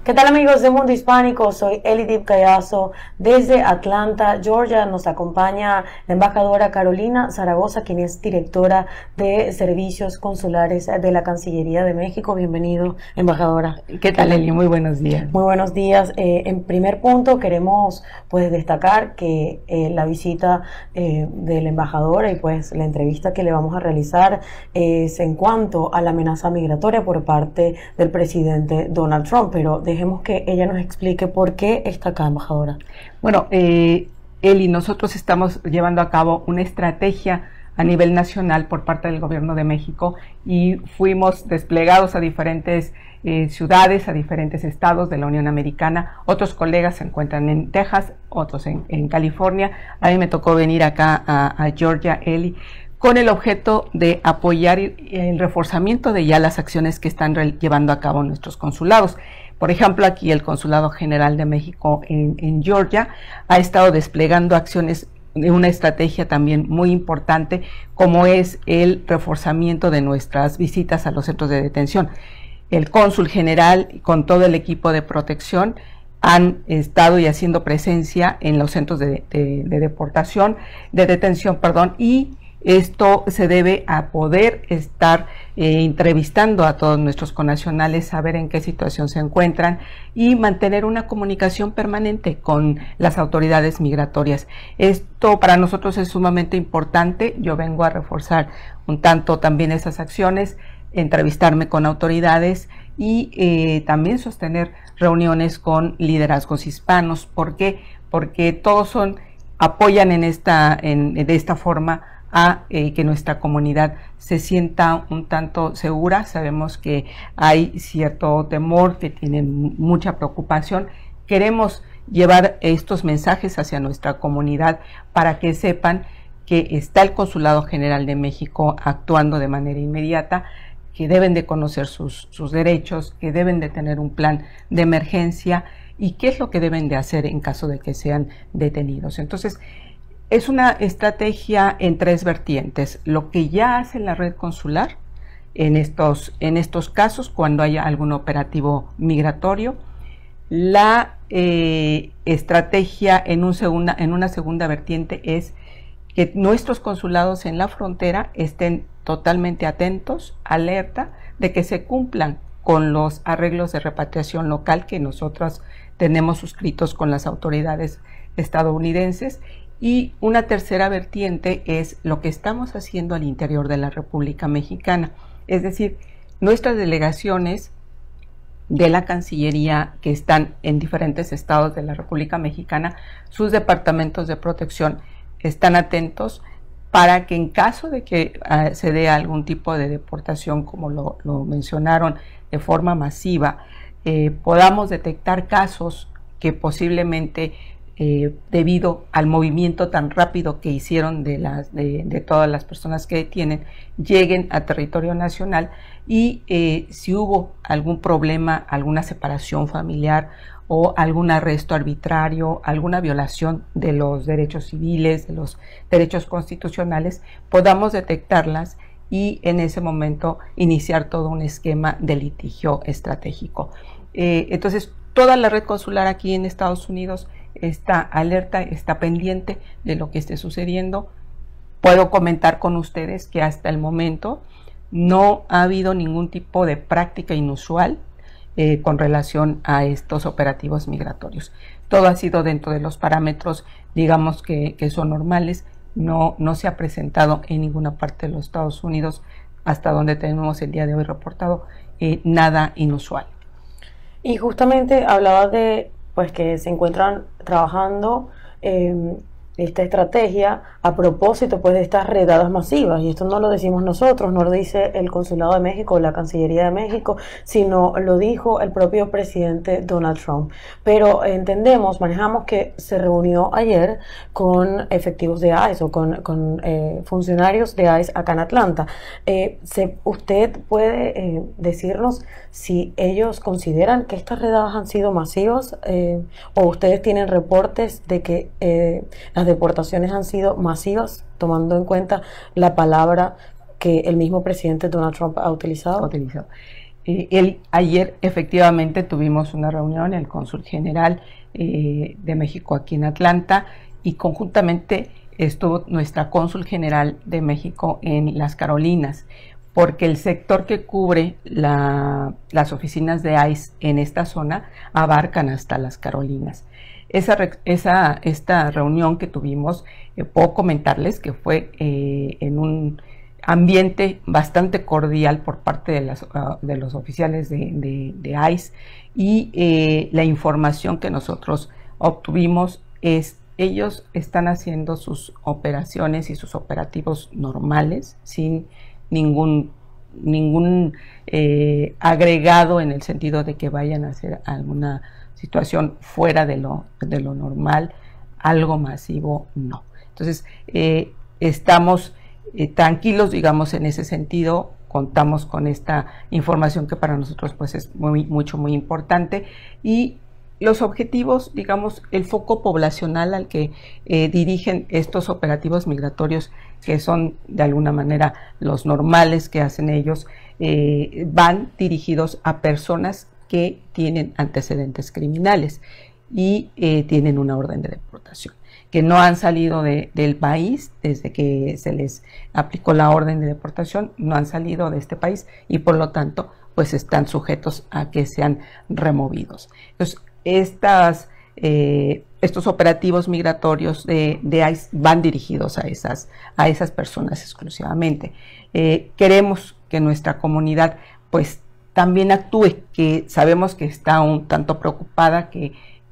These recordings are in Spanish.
¿Qué tal, amigos de Mundo Hispánico? Soy Elidip Callazo desde Atlanta, Georgia. Nos acompaña la embajadora Carolina Zaragoza, quien es directora de Servicios Consulares de la Cancillería de México. Bienvenido, embajadora. ¿Qué tal, Eli? Muy buenos días. Muy buenos días. En primer punto, queremos destacar que la visita de la embajadora y la entrevista que le vamos a realizar es en cuanto a la amenaza migratoria por parte del presidente Donald Trump, pero dejemos que ella nos explique por qué está acá, embajadora. Bueno, Eli, nosotros estamos llevando a cabo una estrategia a nivel nacional por parte del Gobierno de México y fuimos desplegados a diferentes ciudades, a diferentes estados de la Unión Americana. Otros colegas se encuentran en Texas, otros en California. A mí me tocó venir acá a Georgia, Eli, con el objeto de apoyar el reforzamiento de ya las acciones que están llevando a cabo nuestros consulados. Por ejemplo, aquí el Consulado General de México en Georgia ha estado desplegando acciones de una estrategia también muy importante, como es el reforzamiento de nuestras visitas a los centros de detención. El cónsul general con todo el equipo de protección han estado y haciendo presencia en los centros de detención, y esto se debe a poder estar entrevistando a todos nuestros connacionales, saber en qué situación se encuentran y mantener una comunicación permanente con las autoridades migratorias. Esto para nosotros es sumamente importante. Yo vengo a reforzar un tanto también esas acciones, entrevistarme con autoridades y también sostener reuniones con liderazgos hispanos. ¿Por qué? Porque todos apoyan de esta forma a que nuestra comunidad se sienta un tanto segura. Sabemos que hay cierto temor, que tienen mucha preocupación. Queremos llevar estos mensajes hacia nuestra comunidad para que sepan que está el Consulado General de México actuando de manera inmediata, que deben de conocer sus derechos, que deben de tener un plan de emergencia y qué es lo que deben de hacer en caso de que sean detenidos. Entonces, es una estrategia en tres vertientes: lo que ya hace la red consular en estos casos cuando haya algún operativo migratorio, la estrategia en una segunda vertiente es que nuestros consulados en la frontera estén totalmente atentos, alerta de que se cumplan con los arreglos de repatriación local que nosotros tenemos suscritos con las autoridades estadounidenses. Y una tercera vertiente es lo que estamos haciendo al interior de la República Mexicana, es decir, nuestras delegaciones de la Cancillería que están en diferentes estados de la República Mexicana, sus departamentos de protección están atentos para que en caso de que se dé algún tipo de deportación, como lo mencionaron, de forma masiva, podamos detectar casos que posiblemente debido al movimiento tan rápido que hicieron de todas las personas que detienen, lleguen a territorio nacional y si hubo algún problema, alguna separación familiar o algún arresto arbitrario, alguna violación de los derechos civiles, de los derechos constitucionales, podamos detectarlas y en ese momento iniciar todo un esquema de litigio estratégico. Entonces, toda la red consular aquí en Estados Unidos está alerta, está pendiente de lo que esté sucediendo. Puedo comentar con ustedes que hasta el momento no ha habido ningún tipo de práctica inusual con relación a estos operativos migratorios. Todo ha sido dentro de los parámetros, digamos, que son normales. No se ha presentado en ninguna parte de los Estados Unidos, hasta donde tenemos el día de hoy reportado, nada inusual. Y justamente hablaba de que se encuentran trabajando esta estrategia a propósito de estas redadas masivas, y esto no lo decimos nosotros, no lo dice el Consulado de México o la Cancillería de México, sino lo dijo el propio presidente Donald Trump. Pero manejamos que se reunió ayer con efectivos de ICE o con funcionarios de ICE acá en Atlanta. ¿Usted puede decirnos si ellos consideran que estas redadas han sido masivas o ustedes tienen reportes de que las deportaciones han sido masivas, tomando en cuenta la palabra que el mismo presidente Donald Trump ha utilizado? Ayer efectivamente tuvimos una reunión, el cónsul general de México aquí en Atlanta, y conjuntamente estuvo nuestra cónsul general de México en las Carolinas, porque el sector que cubre las oficinas de ICE en esta zona abarcan hasta las Carolinas. Esta reunión que tuvimos, puedo comentarles que fue en un ambiente bastante cordial por parte de los oficiales de ICE, y la información que nosotros obtuvimos es: ellos están haciendo sus operaciones y sus operativos normales, sin ningún agregado en el sentido de que vayan a hacer alguna situación fuera de lo normal, algo masivo, no. Entonces, estamos tranquilos, digamos, en ese sentido. Contamos con esta información que para nosotros pues es muy importante, y los objetivos, digamos, el foco poblacional al que dirigen estos operativos migratorios, que son de alguna manera los normales que hacen ellos, van dirigidos a personas que tienen antecedentes criminales y tienen una orden de deportación, que no han salido del país desde que se les aplicó la orden de deportación, no han salido de este país y por lo tanto pues están sujetos a que sean removidos. Entonces, estos operativos migratorios de ICE van dirigidos a esas personas exclusivamente. Queremos que nuestra comunidad pues también actúe, que sabemos que está un tanto preocupada, que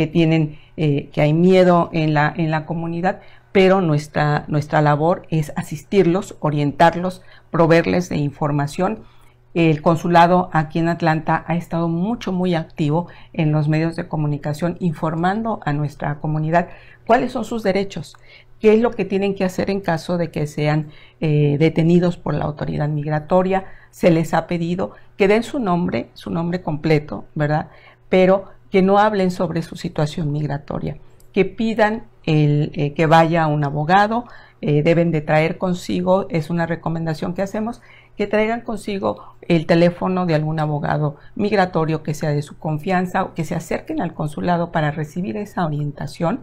hay miedo en la comunidad, pero nuestra labor es asistirlos, orientarlos, proveerles de información. El consulado aquí en Atlanta ha estado muy activo en los medios de comunicación, informando a nuestra comunidad cuáles son sus derechos, qué es lo que tienen que hacer en caso de que sean detenidos por la autoridad migratoria. Se les ha pedido que den su nombre completo, ¿verdad? Pero que no hablen sobre su situación migratoria, que pidan que vaya un abogado. Deben de traer consigo, es una recomendación que hacemos, que traigan consigo el teléfono de algún abogado migratorio que sea de su confianza, o que se acerquen al consulado para recibir esa orientación,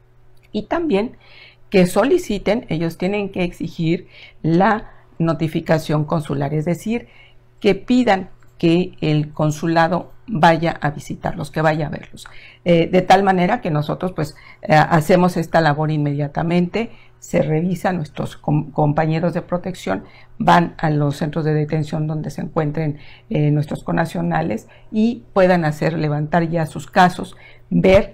y también que soliciten. Ellos tienen que exigir la notificación consular, es decir, que pidan que el consulado vaya a visitarlos, que vaya a verlos, de tal manera que nosotros pues hacemos esta labor inmediatamente. Se revisa, nuestros compañeros de protección van a los centros de detención donde se encuentren nuestros connacionales y puedan levantar ya sus casos, ver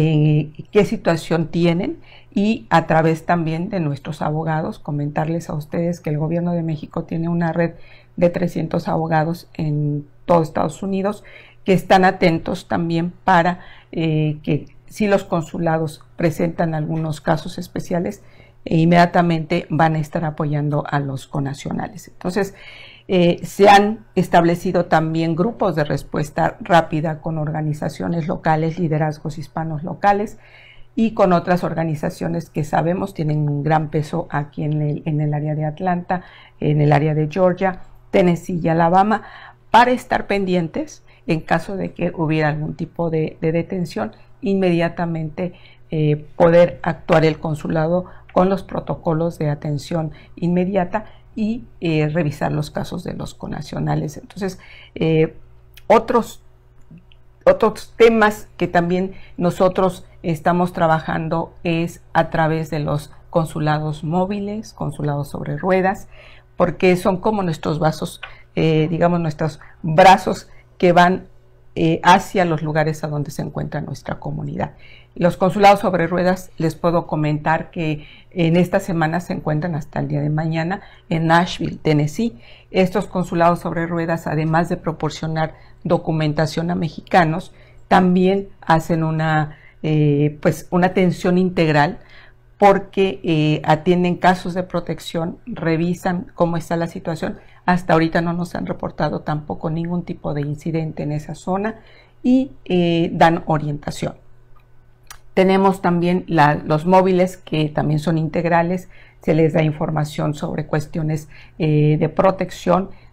qué situación tienen, y a través también de nuestros abogados comentarles a ustedes que el gobierno de México tiene una red de 300 abogados en todo Estados Unidos, que están atentos también para que si los consulados presentan algunos casos especiales, inmediatamente van a estar apoyando a los connacionales. Entonces, se han establecido también grupos de respuesta rápida con organizaciones locales, liderazgos hispanos locales, y con otras organizaciones que sabemos tienen un gran peso aquí en el área de Atlanta, en el área de Georgia, Tennessee y Alabama, para estar pendientes en caso de que hubiera algún tipo de detención, inmediatamente poder actuar el consulado con los protocolos de atención inmediata y revisar los casos de los connacionales. Entonces, otros temas que también nosotros estamos trabajando es a través de los consulados móviles, consulados sobre ruedas, porque son como nuestros vasos, digamos, nuestros brazos que van hacia los lugares a donde se encuentra nuestra comunidad. Los consulados sobre ruedas, les puedo comentar que en esta semana se encuentran hasta el día de mañana en Nashville, Tennessee. Estos consulados sobre ruedas, además de proporcionar documentación a mexicanos, también hacen una atención integral, porque atienden casos de protección, revisan cómo está la situación. Hasta ahorita no nos han reportado tampoco ningún tipo de incidente en esa zona, y dan orientación. Tenemos también los móviles, que también son integrales. Se les da información sobre cuestiones de protección,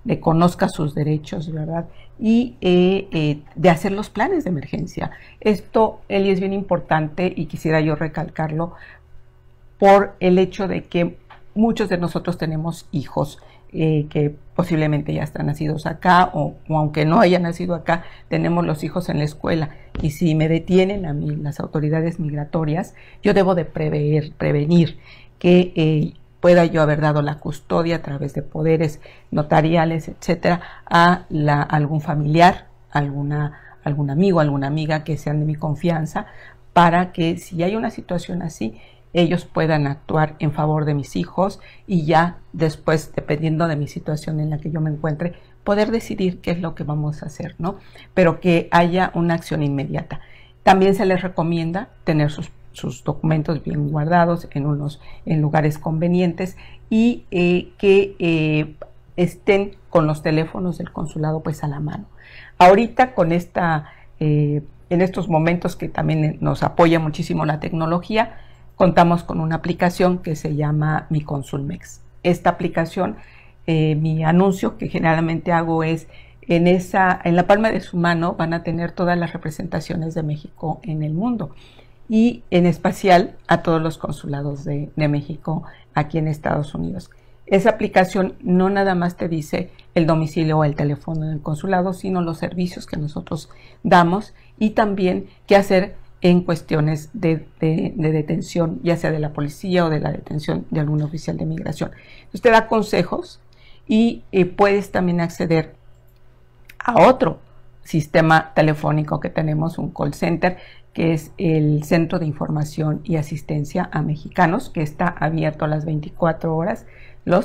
de conozca sus derechos, ¿verdad? Y de hacer los planes de emergencia. Esto, Eli, es bien importante y quisiera yo recalcarlo por el hecho de que muchos de nosotros tenemos hijos que posiblemente ya están nacidos acá o aunque no hayan nacido acá, tenemos los hijos en la escuela y si me detienen a mí las autoridades migratorias, yo debo de prevenir que pueda yo haber dado la custodia a través de poderes notariales, etcétera, a algún familiar, algún amigo, alguna amiga que sean de mi confianza, para que si hay una situación así, ellos puedan actuar en favor de mis hijos y ya después, dependiendo de mi situación en la que yo me encuentre, poder decidir qué es lo que vamos a hacer, ¿no? Pero que haya una acción inmediata. También se les recomienda tener sus documentos bien guardados en lugares convenientes y que estén con los teléfonos del consulado pues a la mano. Ahorita con en estos momentos que también nos apoya muchísimo la tecnología, contamos con una aplicación que se llama Mi Consulmex. Esta aplicación, mi anuncio que generalmente hago es en la palma de su mano van a tener todas las representaciones de México en el mundo y en especial a todos los consulados de México aquí en Estados Unidos. Esa aplicación no nada más te dice el domicilio o el teléfono del consulado, sino los servicios que nosotros damos y también qué hacer en cuestiones de detención, ya sea de la policía o de la detención de algún oficial de migración. Usted da consejos y puedes también acceder a otro sistema telefónico que tenemos, un call center, que es el Centro de Información y Asistencia a Mexicanos, que está abierto a las 24 horas, los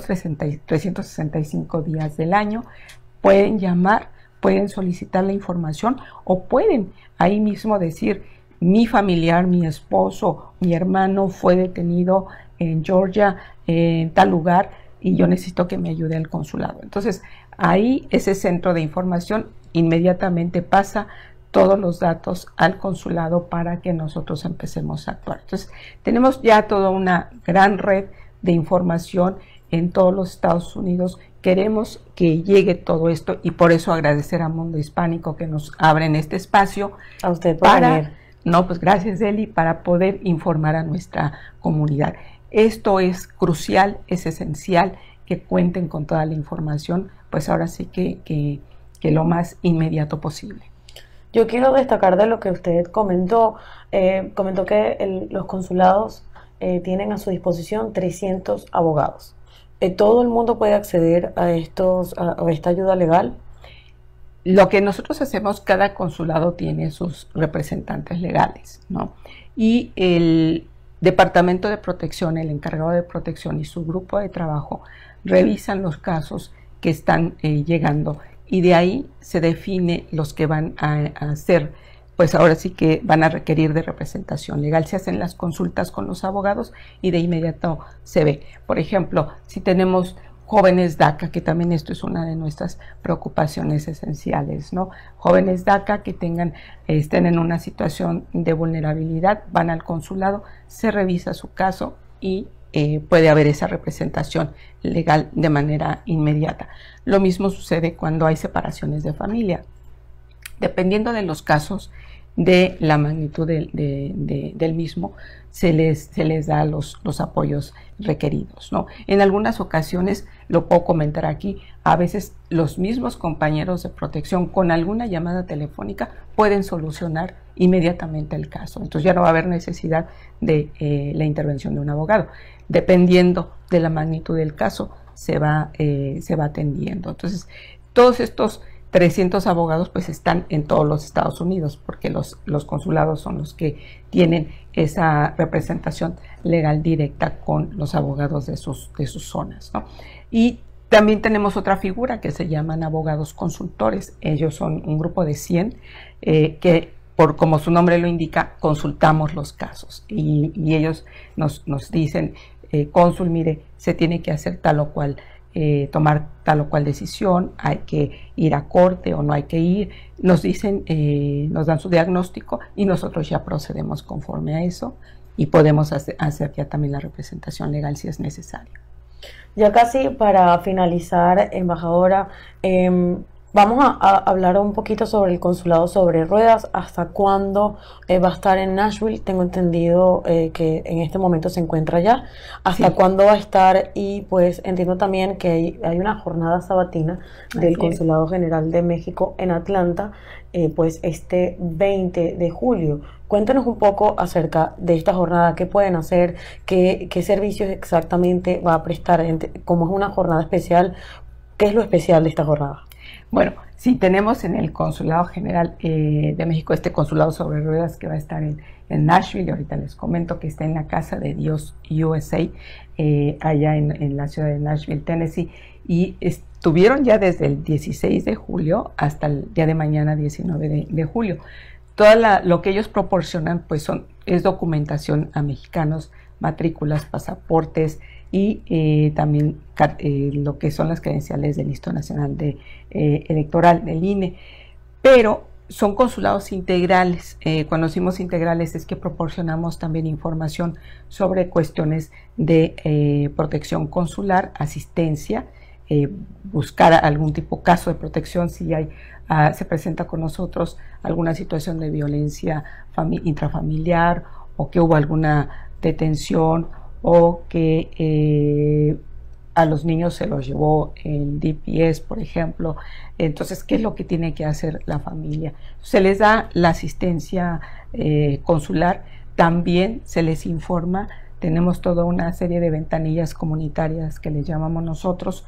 365 días del año. Pueden llamar, pueden solicitar la información o pueden ahí mismo decir: mi familiar, mi esposo, mi hermano fue detenido en Georgia, en tal lugar, y yo necesito que me ayude el consulado. Entonces, ahí ese centro de información inmediatamente pasa todos los datos al consulado para que nosotros empecemos a actuar. Entonces, tenemos ya toda una gran red de información en todos los Estados Unidos. Queremos que llegue todo esto y por eso agradecer a Mundo Hispánico que nos abren este espacio. A usted por venir. No, pues gracias, Eli, para poder informar a nuestra comunidad. Esto es crucial, es esencial que cuenten con toda la información, pues ahora sí que lo más inmediato posible. Yo quiero destacar de lo que usted comentó. Comentó que los consulados tienen a su disposición 300 abogados. ¿Todo el mundo puede acceder a esta ayuda legal? Lo que nosotros hacemos, cada consulado tiene sus representantes legales, ¿no? Y el Departamento de Protección, el encargado de protección y su grupo de trabajo revisan los casos que están llegando y de ahí se define los que van a hacer, pues ahora sí que van a requerir de representación legal. Se hacen las consultas con los abogados y de inmediato se ve. Por ejemplo, si tenemos jóvenes DACA, que también esto es una de nuestras preocupaciones esenciales, ¿no? Jóvenes DACA que estén en una situación de vulnerabilidad, van al consulado, se revisa su caso y puede haber esa representación legal de manera inmediata. Lo mismo sucede cuando hay separaciones de familia. Dependiendo de los casos, de la magnitud del mismo, se les da los apoyos requeridos, ¿no? En algunas ocasiones, lo puedo comentar aquí, a veces los mismos compañeros de protección con alguna llamada telefónica pueden solucionar inmediatamente el caso. Entonces ya no va a haber necesidad de la intervención de un abogado. Dependiendo de la magnitud del caso, se va atendiendo. Entonces, todos estos 300 abogados pues están en todos los Estados Unidos porque los consulados son los que tienen esa representación legal directa con los abogados de sus zonas, ¿no? Y también tenemos otra figura que se llaman abogados consultores. Ellos son un grupo de 100 que, como su nombre lo indica, consultamos los casos y ellos nos dicen, cónsul, mire, se tiene que hacer tal o cual tomar tal o cual decisión, hay que ir a corte o no hay que ir, nos dicen, nos dan su diagnóstico y nosotros ya procedemos conforme a eso y podemos hacer ya también la representación legal si es necesario. Ya casi para finalizar, embajadora, vamos a hablar un poquito sobre el consulado sobre ruedas. ¿Hasta cuándo va a estar en Nashville? Tengo entendido que en este momento se encuentra allá. ¿Hasta Sí, cuándo va a estar? Y pues entiendo también que hay una jornada sabatina del así es. Consulado General de México en Atlanta, pues este 20 de julio. Cuéntanos un poco acerca de esta jornada, qué pueden hacer, qué servicios exactamente va a prestar, como es una jornada especial, ¿qué es lo especial de esta jornada? Bueno, sí, tenemos en el Consulado General de México este consulado sobre ruedas que va a estar en Nashville. Ahorita les comento que está en la Casa de Dios USA, allá en la ciudad de Nashville, Tennessee, y estuvieron ya desde el 16 de julio hasta el día de mañana, 19 de julio. Lo que ellos proporcionan pues es documentación a mexicanos, matrículas, pasaportes y también lo que son las credenciales del Instituto Nacional Electoral, del INE. Pero son consulados integrales. Cuando decimos integrales es que proporcionamos también información sobre cuestiones de protección consular, asistencia, buscar algún tipo de caso de protección si se presenta con nosotros alguna situación de violencia intrafamiliar o que hubo alguna detención o que a los niños se los llevó el DPS, por ejemplo. Entonces, ¿qué es lo que tiene que hacer la familia? Se les da la asistencia consular, también se les informa. Tenemos toda una serie de ventanillas comunitarias que les llamamos nosotros,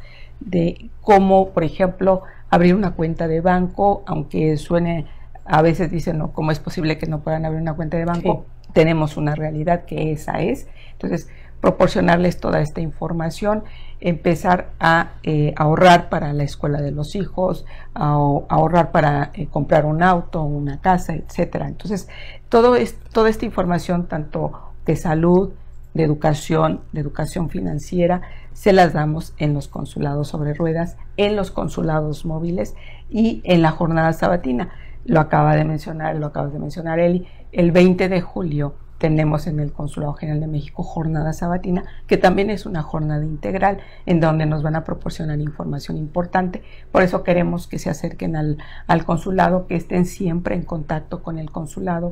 de cómo, por ejemplo, abrir una cuenta de banco, aunque suene, a veces dicen, no, ¿cómo es posible que no puedan abrir una cuenta de banco? Sí. Tenemos una realidad que esa es. Entonces, proporcionarles toda esta información, empezar a ahorrar para la escuela de los hijos, a ahorrar para comprar un auto, una casa, etcétera. Entonces, toda esta información, tanto de salud, de educación financiera, se las damos en los consulados sobre ruedas, en los consulados móviles y en la jornada sabatina. Lo acabas de mencionar, Eli, el 20 de julio tenemos en el Consulado General de México jornada sabatina, que también es una jornada integral en donde nos van a proporcionar información importante. Por eso queremos que se acerquen al consulado, que estén siempre en contacto con el consulado,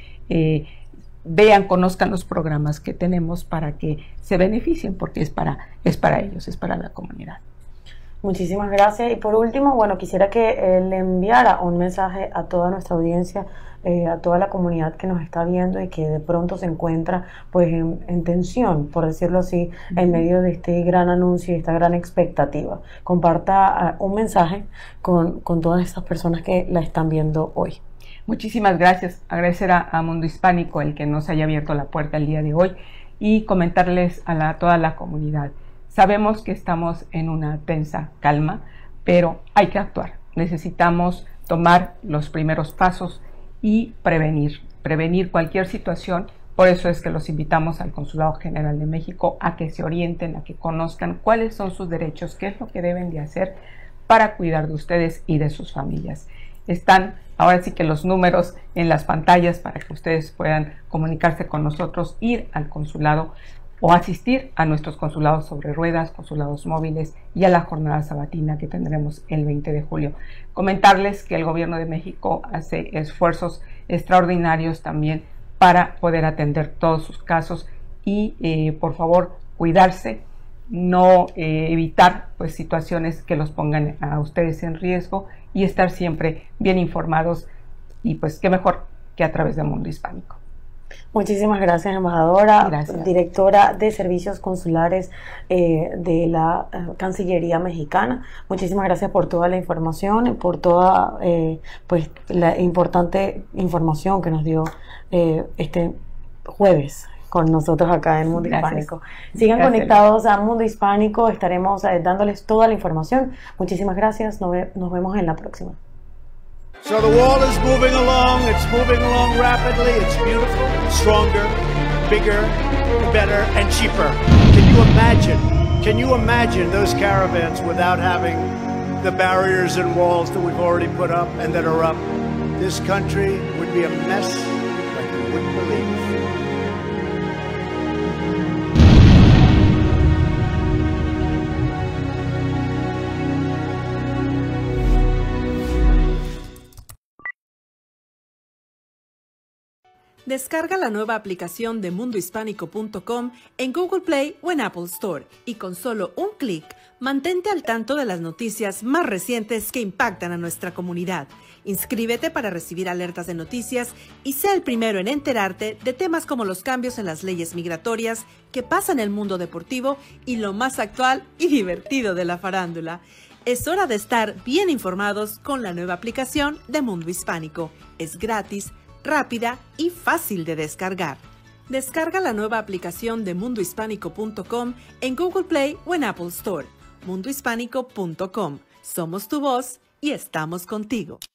que vean, conozcan los programas que tenemos para que se beneficien, porque es para ellos, es para la comunidad. Muchísimas gracias. Y por último, bueno, quisiera que le enviara un mensaje a toda nuestra audiencia, a toda la comunidad que nos está viendo y que de pronto se encuentra pues en tensión, por decirlo así, en medio de este gran anuncio y esta gran expectativa. Comparta un mensaje con todas estas personas que la están viendo hoy. Muchísimas gracias. Agradecer a Mundo Hispánico el que nos haya abierto la puerta el día de hoy y comentarles a toda la comunidad. Sabemos que estamos en una tensa calma, pero hay que actuar. Necesitamos tomar los primeros pasos y prevenir cualquier situación. Por eso es que los invitamos al Consulado General de México a que se orienten, a que conozcan cuáles son sus derechos, qué es lo que deben de hacer para cuidar de ustedes y de sus familias. Están ahora sí que los números en las pantallas para que ustedes puedan comunicarse con nosotros, ir al consulado o asistir a nuestros consulados sobre ruedas, consulados móviles y a la jornada sabatina que tendremos el 20 de julio. Comentarles que el Gobierno de México hace esfuerzos extraordinarios también para poder atender todos sus casos y por favor cuidarse, no evitar pues situaciones que los pongan a ustedes en riesgo y estar siempre bien informados, y pues qué mejor que a través de Mundo Hispánico. Muchísimas gracias, embajadora, Gracias. Directora de Servicios Consulares de la Cancillería Mexicana. Muchísimas gracias por toda la información, por toda pues la importante información que nos dio este jueves con nosotros acá en Mundo Hispánico. Sigan conectados a Mundo Hispánico, estaremos dándoles toda la información. Muchísimas gracias, nos vemos en la próxima. So the wall is moving along, it's moving along rapidly, it's beautiful, stronger, bigger, better, and cheaper. Can you imagine those caravans without having the barriers and walls that we've already put up and that are up? This country would be a mess like you wouldn't believe. Descarga la nueva aplicación de mundohispánico.com en Google Play o en Apple Store y con solo un clic, mantente al tanto de las noticias más recientes que impactan a nuestra comunidad. Inscríbete para recibir alertas de noticias y sea el primero en enterarte de temas como los cambios en las leyes migratorias, que pasa en el mundo deportivo y lo más actual y divertido de la farándula. Es hora de estar bien informados con la nueva aplicación de Mundo Hispánico. Es gratis, rápida y fácil de descargar. Descarga la nueva aplicación de mundohispánico.com en Google Play o en Apple Store. mundohispánico.com. Somos tu voz y estamos contigo.